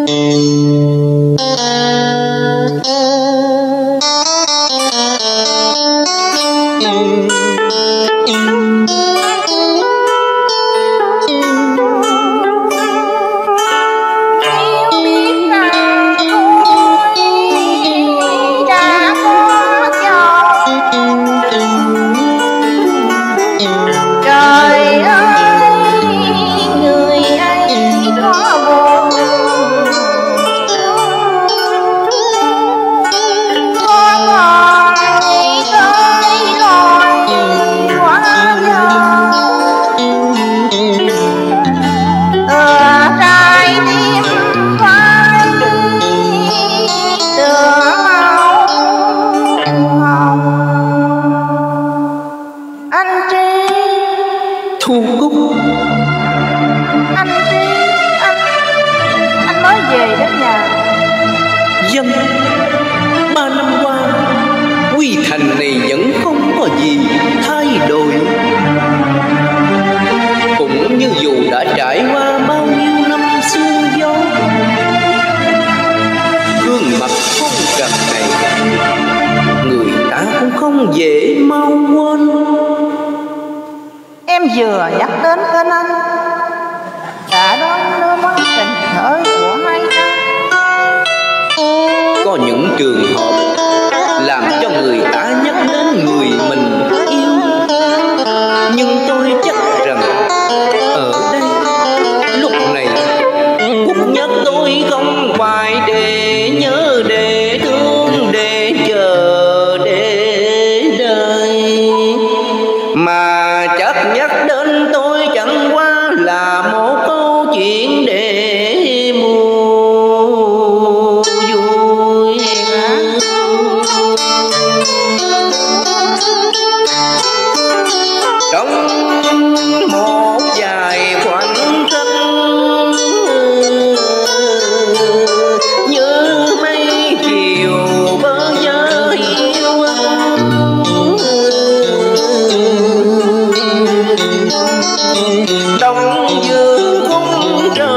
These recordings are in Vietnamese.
Thu Cúc. Anh mới về đến nhà. Dân 3 năm qua Quy Thành này vẫn không có gì thay đổi, cũng như dù đã trải qua bao nhiêu năm sương gió. Gương mặt phong trần này người ta cũng không dễ mau quên. Em vừa nhắc đến tên anh đã đón đưa mối tình thở của hai ta. Có những trường hợp làm cho người ta nhắc đến người mình yêu, nhưng tôi chắc rằng ở đây lúc này Cúc nhắc tôi không phải để nhớ, để thương, để chờ, để đợi, mà chắc nhắc đến tôi chẳng qua là một câu chuyện để mua vui. Trong một vài khoảnh khắc như mây chiều bơ vơ yêu, trong vườn khung trời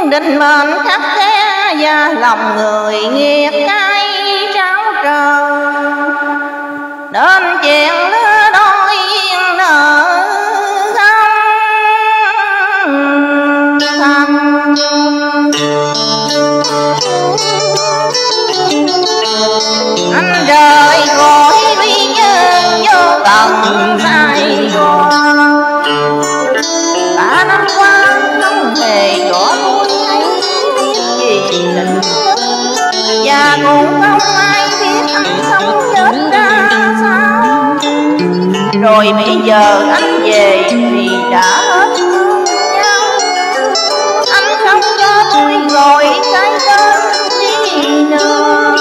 định mệnh khắc khe và lòng người nghiệt cay tráo trờ, đến chuyện lứa đôi yên nợ không anh rời khỏi bi nhân vô tận sai qua. Cả năm qua không hề có tôi gì tình và cũng không ai biết anh sống chết ra sao. Rồi bây giờ anh về thì đã hết thương nhau. Anh không cho tôi gọi cái tên gì nữa,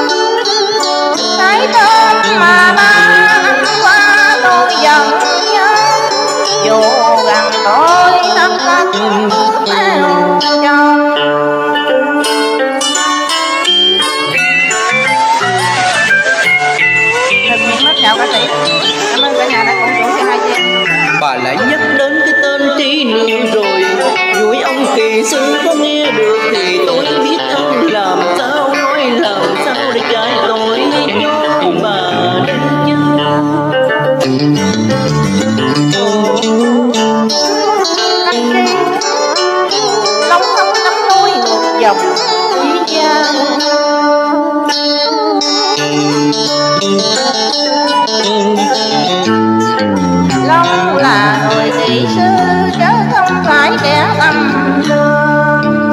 cái tên mà ba anh qua tôi vẫn nhớ. Dù rằng tôi thật là theo chồng. Chào ca sĩ, cảm ơn cả nhà đã cổ vũ cho hai chị em. Bà lại nhắc đến cái tên Trí Nương rồi, vui ông kỳ sư có nghe được thì tôi biết ông làm sao, nói làm sao để trái tội cho bà đây chứ. Lòng không nắm nuôi một dòng chỉ cha. Long là người kỹ sư chứ không phải kẻ tầm thường.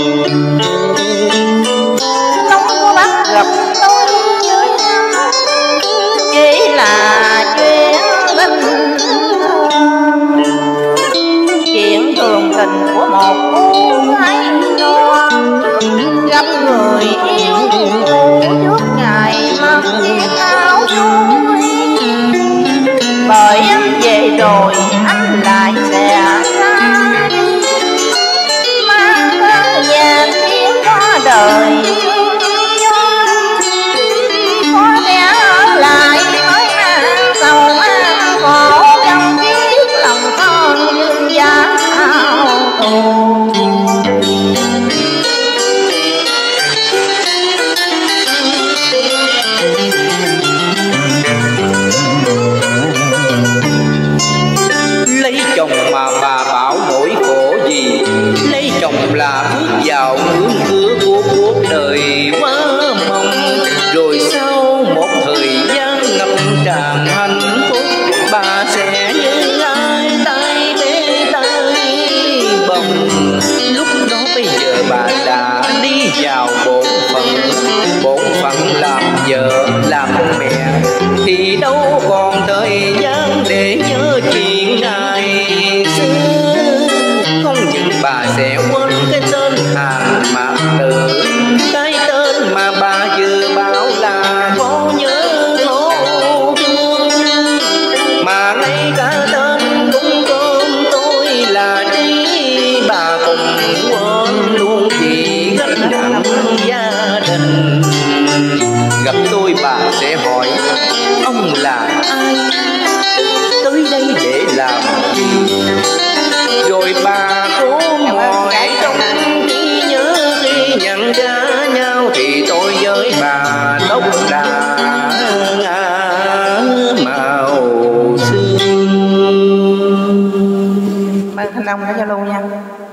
Long có bắt gặp tôi dưới nhau chỉ là chuyện bình thường, chuyện thường tình của một cô gái non gặp người yêu cũ trước ngày mặc chiếc áo vui. Bởi anh về rồi anh lại sẽ xa đi, mang thơ vàng tiếng qua đời có kẻ ở lại mới mang sầu mang khổ trong chiếc lòng con dương giá ao tù. Lấy chồng mà bà bảo nỗi khổ gì, lấy chồng là bước vào ngưỡng cửa của cuộc đời quá mong. Rồi sau một thời gian ngập tràn hạnh phúc, bà sẽ như ai tay bế tay bồng. Lúc đó bây giờ bà đã đi vào bổn phận làm vợ làm mẹ, thì đâu còn thời gian để nhớ chuyện ngày xưa. Không những bà sẽ quên cái tên Hàn Mạc Tử, cái tên mà bà vừa bảo là có nhớ thấu thương, mà ngay cả tên đúng cơm tôi là Trí bà cùng quên luôn vì gánh nặng gia đình. Gặp tôi bà sẽ hỏi ông là ai, tới đây để làm gì. Rồi bà cố hỏi trong khi nhớ khi nhận ra nhau thì tôi với bà tóc đã ngả màu xương. Mời Thanh Long đã giao lưu nha.